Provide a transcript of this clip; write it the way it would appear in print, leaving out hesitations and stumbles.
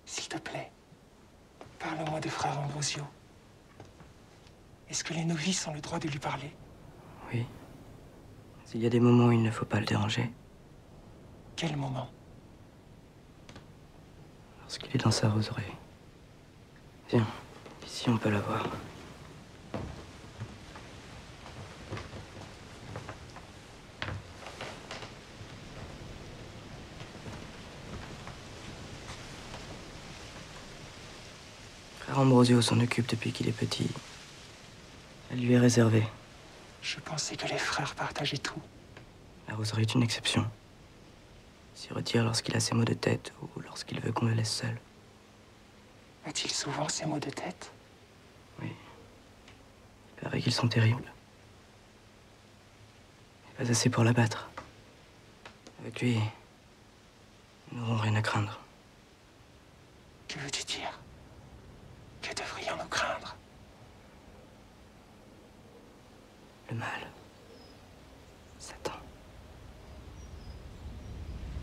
S'il te plaît, parle-moi de frère Ambrosio. Est-ce que les novices ont le droit de lui parler? Oui. Il y a des moments où il ne faut pas le déranger. Quel moment? Lorsqu'il est dans sa roseraie. Viens, ici on peut la voir. Frère Ambrosio s'en occupe depuis qu'il est petit. Elle lui est réservée. Je pensais que les frères partageaient tout. La roseraie est une exception. Il s'y retire lorsqu'il a ses maux de tête ou lorsqu'il veut qu'on le laisse seul. A-t-il souvent ces maux de tête? Oui. Il paraît qu'ils sont terribles. Mais pas assez pour l'abattre. Avec lui, nous n'aurons rien à craindre. Que veux-tu dire? Que devrions-nous craindre? Le mal.